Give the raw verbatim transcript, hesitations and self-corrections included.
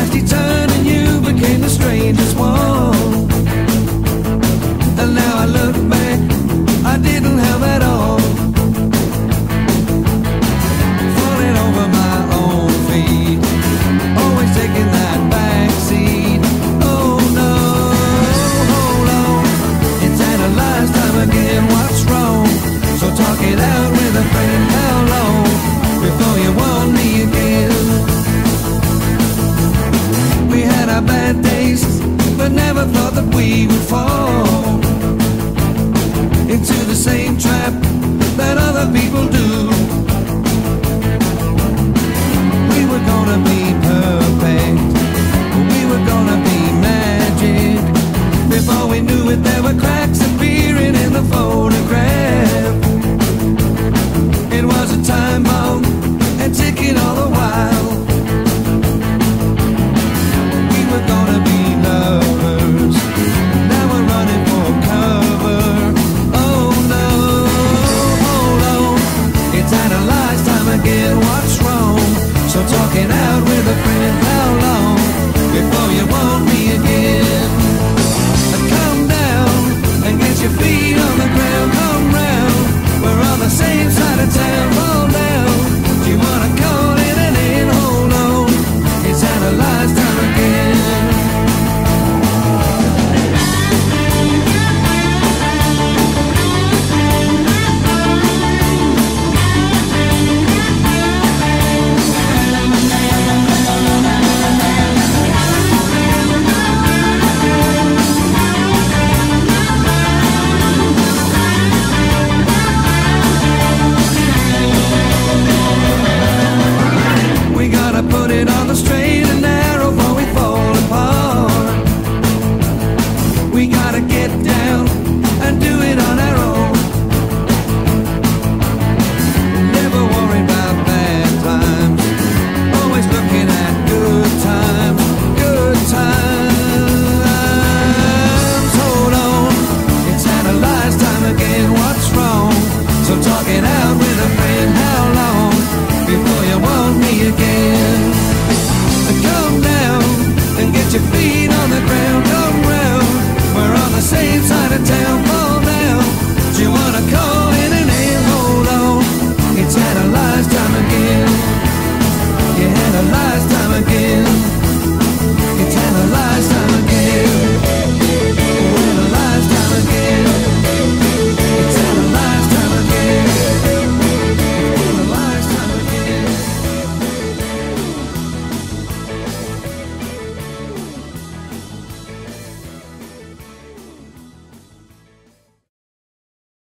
nasty turn and you became the strangest one. And now I look back, I didn't help at all. Falling over my own feet, always taking that back seat. Oh no, hold on, it's analyzed time again, what's wrong? So talk it out with a friend, how long before you want me again? We had our bad days, but never thought that we would fall into the same trap that other people do. We were gonna be perfect, we were gonna be magic. Before we knew it, there were cracks appearing in the photograph. It was a time bomb and ticking all the while. We were gonna be lovers, now we're running for cover. Oh no, hold on, it's analyzed time again, what's wrong? So talking out with a friend, how long before you want me again? Come down and get your feet on the ground, come round, we're on the same side of town.